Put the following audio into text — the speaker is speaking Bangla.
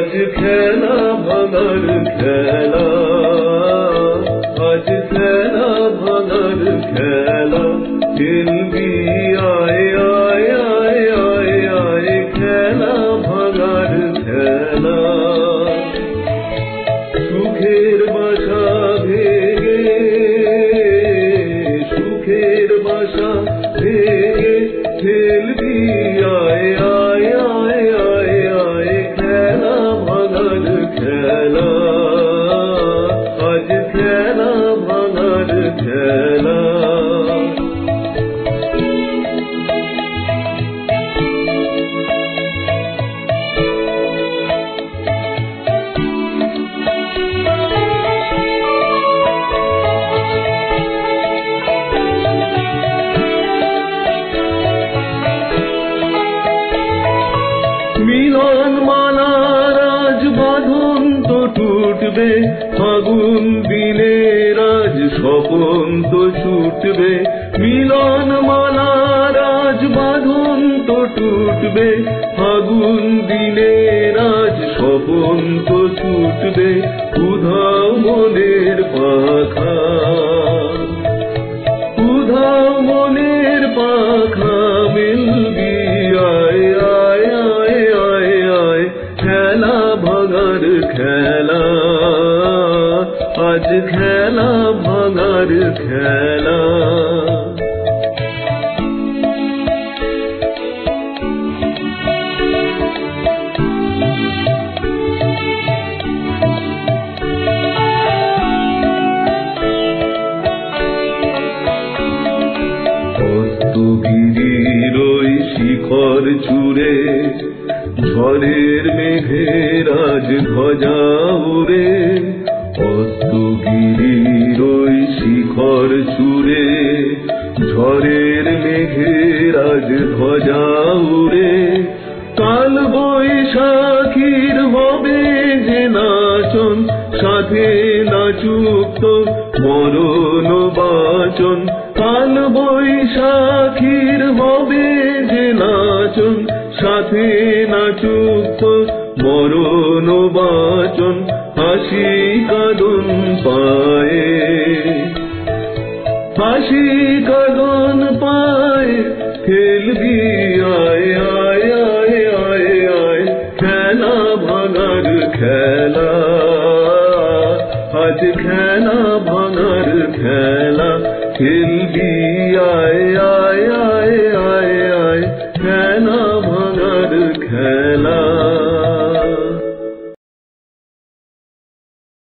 আজ খেলা ভাঙার খেলা, আজ খেলা ভাঙার খেলা, খেলবি আয় আয় আয় আয় আয়, খেলা ভাঙার খেলা। সুখের বাসা ভেঙে, সুখের বাসা ভেঙে, খেলবি আয় আয় আয় আয় আয়, খেলা ভাঙার খেলা, আজ খেলা ভাঙার খেলা। মিলন মালার আজ বাঁধন তো টুটবে, ফাগুন দিনের আজ স্বপন তো ছুটবে। মিলন মালার আজ বাঁধন তো টুটবে, ফাগুন দিনের আজ স্বপন তো ছুটবে। উধাও মনের পাখা, উধাও মনের পাখা, মিলবি আয় আয় আয় আয় আয়, খেলা ভাঙার খেলা, আজ খেলা ভাঙার খেলা। অস্তগিরির ওই শিখর চূড়ে, ঝড়ের মেঘের আজ ধ্বজা উড়ে। অস্তগিরির ওই শিখর চূড়ে, ঝড়ের মেঘের আজ ধ্বজা উড়ে। কাল বৈশাখীর হবে যে নাচন, সাথে নাচুক তোর মরণ বাচন। কাল বৈশাখীর হবে যে নাচন, সাথে নাচুক তোর মরণ বাচন। হাসি কাঁদন পায়ে, হাসি কাঁদন পায়ে, খেলবি আয় আয় আয় আয় আয়, খেলা ভাঙার খেলা, আজ খেলা ভাঙার খেলা, খেলবি আয় আয় আয়।